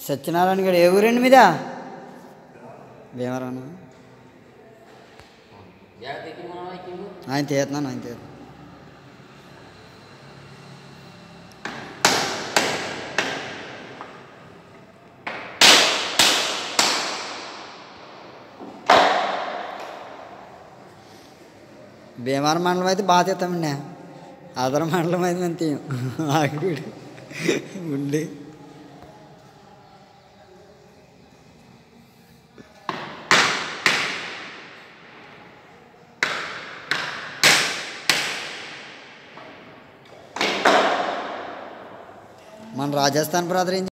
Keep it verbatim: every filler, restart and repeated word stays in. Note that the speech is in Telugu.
సత్యనారాయణ గారు ఏ ఊరండి మీద భీమవరం ఆయన తీస్తున్నాను ఆయన తీస్తున్నాను భీమవరం మండలం అయితే బాగా తీస్తామండి ఆదర మండలం అయితే మేము తీయం ఆగిపీడి ఉండి మన రాజస్థాన్ బ్రదర్ ఏం